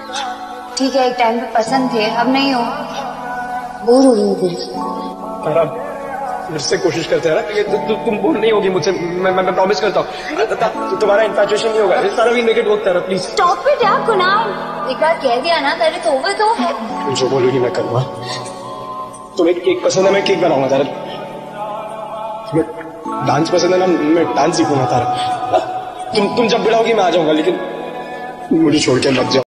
ठीक है, एक टाइम पे पसंद थे, अब नहीं हो। बोर हो गई फिर। फिर से कोशिश करते हैं ना, ये तुम बोर नहीं होगी मुझसे, मैं प्रॉमिस करता हूँ। तुम्हारा इन्फैचुएशन नहीं होगा, सारा week make it work Tara, please. Stop it यार कुणाल, एक बार कह दिया ना, तेरे तो ओवर तो है। तुम जो बोलोगी मैं करूँगा। तुम्हें केक पसंद है, मैं केक बनाऊंगा तारा। तुम्हें डांस पसंद है ना, मैं डांस सीखूंगा तारा। तुम जब बुलाओगी मैं आ जाऊंगा, लेकिन मुझे छोड़ के मत जाओ।